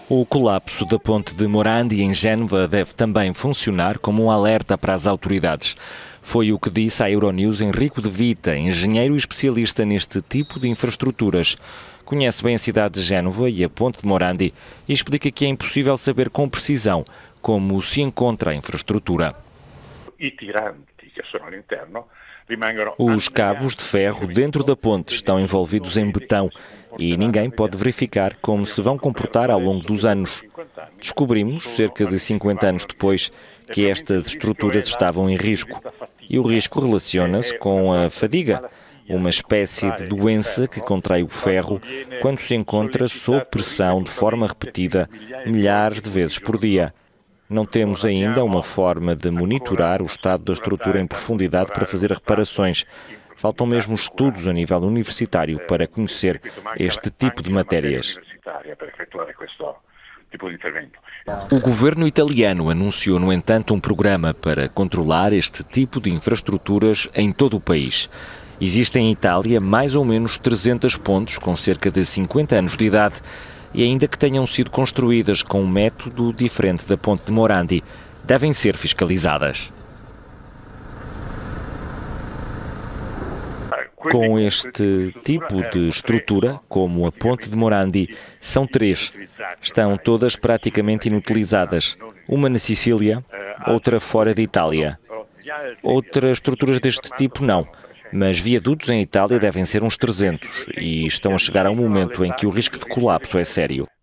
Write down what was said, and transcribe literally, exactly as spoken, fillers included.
O colapso da ponte de Morandi em Génova deve também funcionar como um alerta para as autoridades. Foi o que disse à Euronews Enrico de Vita, engenheiro e especialista neste tipo de infraestruturas. Conhece bem a cidade de Génova e a ponte de Morandi e explica que é impossível saber com precisão como se encontra a infraestrutura. Os cabos de ferro dentro da ponte estão envolvidos em betão e ninguém pode verificar como se vão comportar ao longo dos anos. Descobrimos, cerca de cinquenta anos depois, que estas estruturas estavam em risco. E o risco relaciona-se com a fadiga, uma espécie de doença que contrai o ferro quando se encontra sob pressão de forma repetida milhares de vezes por dia. Não temos ainda uma forma de monitorar o estado da estrutura em profundidade para fazer reparações. Faltam mesmo estudos a nível universitário para conhecer este tipo de matérias. O governo italiano anunciou, no entanto, um programa para controlar este tipo de infraestruturas em todo o país. Existem em Itália mais ou menos trezentas pontes com cerca de cinquenta anos de idade e ainda que tenham sido construídas com um método diferente da ponte de Morandi, devem ser fiscalizadas. Com este tipo de estrutura, como a ponte de Morandi, são três. Estão todas praticamente inutilizadas. Uma na Sicília, outra fora de Itália. Outras estruturas deste tipo não, mas viadutos em Itália devem ser uns trezentos e estão a chegar a um momento em que o risco de colapso é sério.